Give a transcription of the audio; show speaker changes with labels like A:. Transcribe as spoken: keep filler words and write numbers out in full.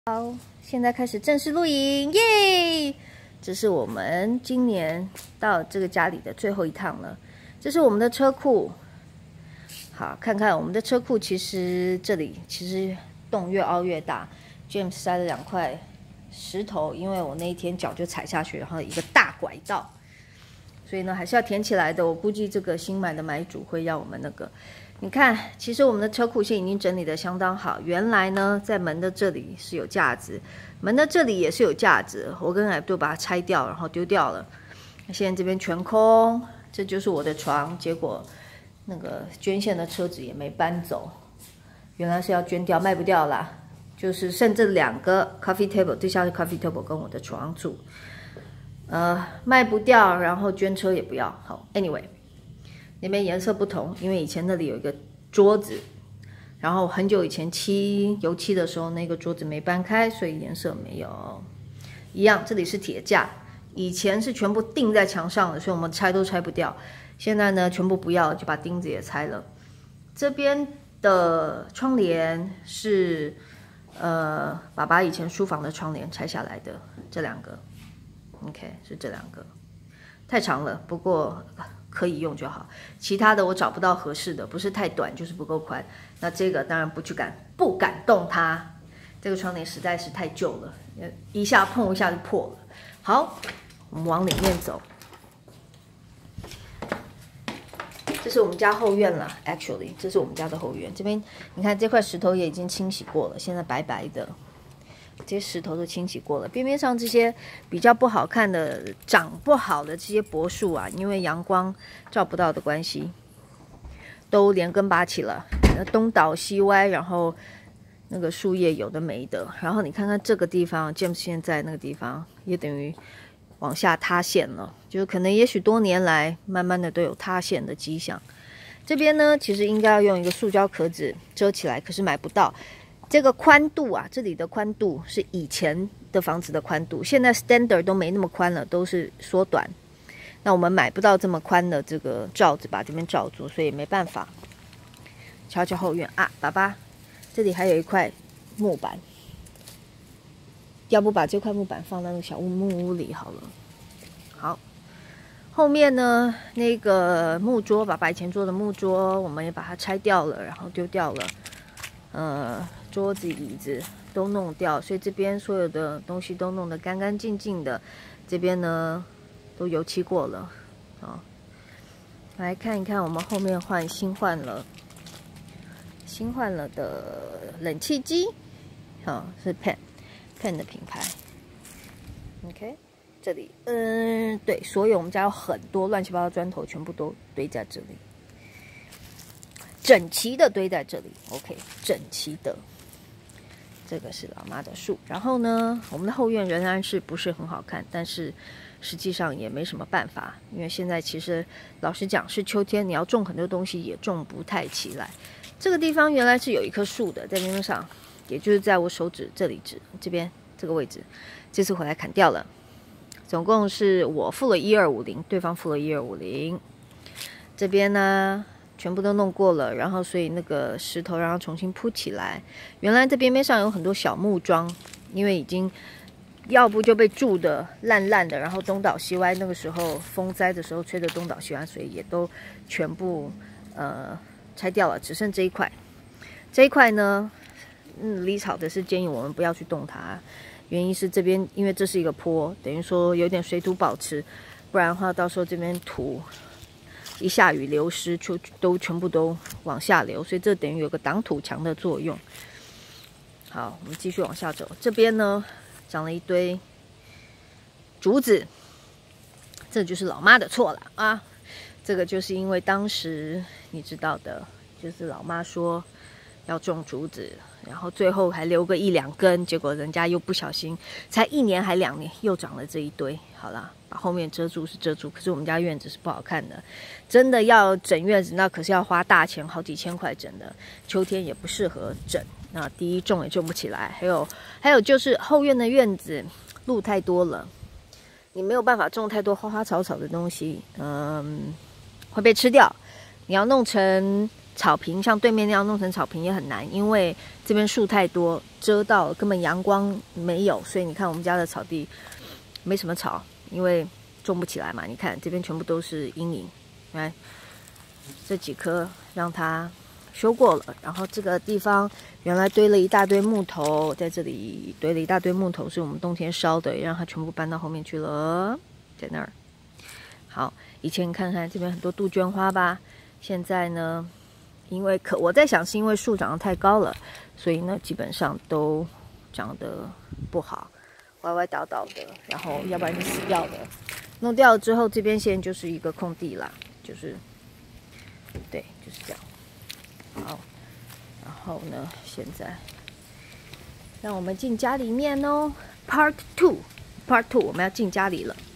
A: 好，现在开始正式录影，耶！这是我们今年到这个家里的最后一趟了。这是我们的车库，好，看看我们的车库，其实这里其实洞越凹越大。James 塞了两块石头，因为我那一天脚就踩下去，然后一个大拐道，所以呢还是要填起来的。我估计这个新买的买主会要我们那个。 你看，其实我们的车库现在已经整理得相当好。原来呢，在门的这里是有架子，门的这里也是有架子。我跟矮度把它拆掉，然后丢掉了。现在这边全空，这就是我的床。结果那个捐献的车子也没搬走，原来是要捐掉，卖不掉啦。就是剩这两个 coffee table， 这下是 coffee table 跟我的床组，呃，卖不掉，然后捐车也不要。好 ，anyway。 那边颜色不同，因为以前那里有一个桌子，然后很久以前漆油漆的时候，那个桌子没搬开，所以颜色没有一样。这里是铁架，以前是全部钉在墙上的，所以我们拆都拆不掉。现在呢，全部不要，就把钉子也拆了。这边的窗帘是呃爸爸以前书房的窗帘拆下来的，这两个 ，OK 是这两个，太长了，不过。 可以用就好，其他的我找不到合适的，不是太短就是不够宽。那这个当然不去敢不敢动它，这个窗帘实在是太旧了，一下碰一下就破了。好，我们往里面走，这是我们家后院了。Actually， 这是我们家的后院。这边你看这块石头也已经清洗过了，现在白白的。 这些石头都清洗过了，边边上这些比较不好看的、长不好的这些柏树啊，因为阳光照不到的关系，都连根拔起了，东倒西歪，然后那个树叶有的没的。然后你看看这个地方 ，James 现在那个地方也等于往下塌陷了，就是可能也许多年来慢慢的都有塌陷的迹象。这边呢，其实应该要用一个塑胶壳子遮起来，可是买不到。 这个宽度啊，这里的宽度是以前的房子的宽度，现在 standard 都没那么宽了，都是缩短。那我们买不到这么宽的这个罩子把这边罩住，所以没办法。瞧瞧后院啊，爸爸，这里还有一块木板，要不把这块木板放在那个小屋木屋里好了。好，后面呢那个木桌，爸爸以前做的木桌，我们也把它拆掉了，然后丢掉了。呃。 桌子、椅子都弄掉，所以这边所有的东西都弄得干干净净的。这边呢，都油漆过了啊。来看一看，我们后面换新换了，新换了的冷气机，啊，是 Pen Pen 的品牌。OK， 这里，嗯，对，所有我们家有很多乱七八糟砖头，全部都堆在这里，整齐的堆在这里。OK， 整齐的。 这个是老妈的树，然后呢，我们的后院仍然是不是很好看，但是实际上也没什么办法，因为现在其实老实讲是秋天，你要种很多东西也种不太起来。这个地方原来是有一棵树的，在边边上，也就是在我手指这里指这边这个位置，这次回来砍掉了，总共是我付了一二五零，对方付了一二五零，这边呢。 全部都弄过了，然后所以那个石头让它重新铺起来。原来这边边上有很多小木桩，因为已经要不就被蛀的烂烂的，然后东倒西歪。那个时候风灾的时候吹得东倒西歪，所以也都全部呃拆掉了，只剩这一块。这一块呢，嗯，理草的是建议我们不要去动它，原因是这边因为这是一个坡，等于说有点水土保持，不然的话到时候这边土。 一下雨流失，就都全部都往下流，所以这等于有个挡土墙的作用。好，我们继续往下走。这边呢，长了一堆竹子，这就是老妈的错了啊！这个就是因为当时你知道的，就是老妈说要种竹子，然后最后还留个一两根，结果人家又不小心，才一年还两年，又长了这一堆。好啦。 把后面遮住是遮住，可是我们家院子是不好看的。真的要整院子，那可是要花大钱，好几千块整的。秋天也不适合整，那第一种也种不起来。还有还有就是后院的院子路太多了，你没有办法种太多花花草草的东西，嗯，会被吃掉。你要弄成草坪，像对面那样弄成草坪也很难，因为这边树太多，遮到根本阳光没有，所以你看我们家的草地没什么草，因为种不起来嘛。你看这边全部都是阴影，来这几棵让它修过了，然后这个地方原来堆了一大堆木头，在这里堆了一大堆木头，是我们冬天烧的，也让它全部搬到后面去了，在那儿。好，以前看看这边很多杜鹃花吧，现在呢，因为可我在想是因为树长得太高了，所以呢基本上都长得不好，歪歪倒倒的，然后要不然就死掉的。弄掉了之后，这边现在就是一个空地啦，就是对，就是这样。好，然后呢，现在让我们进家里面哦 ，Part Two，Part Two， 我们要进家里了。